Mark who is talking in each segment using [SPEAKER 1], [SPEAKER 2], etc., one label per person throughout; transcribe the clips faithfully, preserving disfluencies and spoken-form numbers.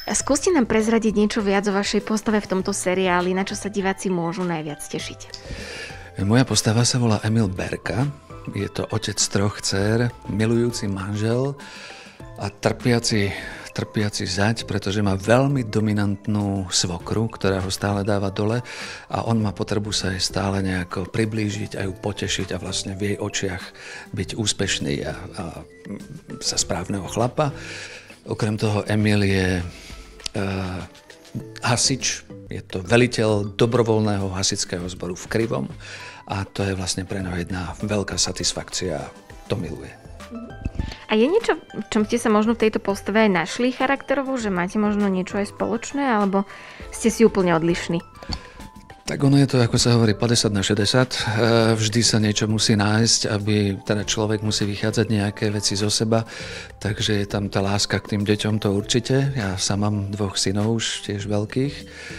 [SPEAKER 1] Skúste nám prezradiť niečo viac o vašej postave v tomto seriáli, na čo sa diváci môžu najviac tešiť.
[SPEAKER 2] Moja postava sa volá Emil Berka. Je to otec troch dcér, milujúci manžel a trpiaci, trpiaci zať, pretože má veľmi dominantnú svokru, ktorá ho stále dáva dole a on má potrebu sa jej stále nejako priblížiť a ju potešiť a vlastne v jej očiach byť úspešný a, a za správneho chlapa. Okrem toho Emil je Uh, hasič, je to veliteľ dobrovoľného hasičského zboru v Krivom a to je vlastne pre neho jedna veľká satisfakcia, to miluje.
[SPEAKER 1] A je niečo, v čom ste sa možno v tejto postave aj našli charakterovo, že máte možno niečo aj spoločné, alebo ste si úplne odlišní?
[SPEAKER 2] Tak ono je to, ako sa hovorí, päťdesiat na šesťdesiat. Vždy sa niečo musí nájsť, aby teda človek musí vychádzať nejaké veci zo seba. Takže je tam tá láska k tým deťom, to určite. Ja sám mám dvoch synov, už tiež veľkých.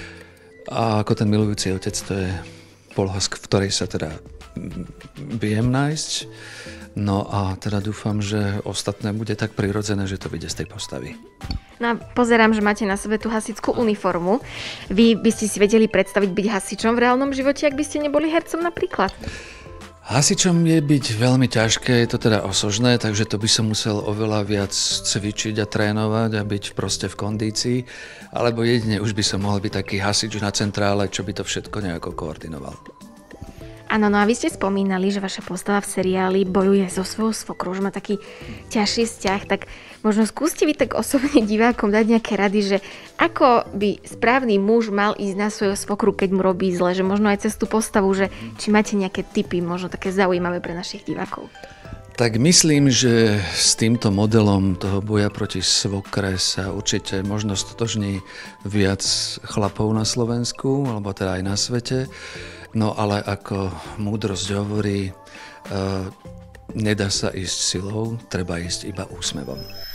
[SPEAKER 2] A ako ten milujúci otec, to je poloha, v ktorej sa teda viem nájsť. No a teda dúfam, že ostatné bude tak prirodzené, že to vyjde z tej postavy.
[SPEAKER 1] No a pozerám, že máte na sebe tú hasičskú uniformu. Vy by ste si vedeli predstaviť byť hasičom v reálnom živote, ak by ste neboli hercom napríklad?
[SPEAKER 2] Hasičom je byť veľmi ťažké, je to teda osožné, takže to by som musel oveľa viac cvičiť a trénovať a byť proste v kondícii. Alebo jedine už by som mohol byť taký hasič na centrále, čo by to všetko nejako koordinoval.
[SPEAKER 1] Áno, no a vy ste spomínali, že vaša postava v seriáli bojuje so svojou svokrou, že má taký ťažší vzťah, tak možno skúste vy tak osobne divákom dať nejaké rady, že ako by správny muž mal ísť na svoju svokru, keď mu robí zle, že možno aj cez tú postavu, že či máte nejaké tipy, možno také zaujímavé pre našich divákov.
[SPEAKER 2] Tak myslím, že s týmto modelom toho boja proti svokre sa určite možno stotožní viac chlapov na Slovensku, alebo teda aj na svete. No ale ako múdrosť hovorí, uh, nedá sa ísť silou, treba ísť iba úsmevom.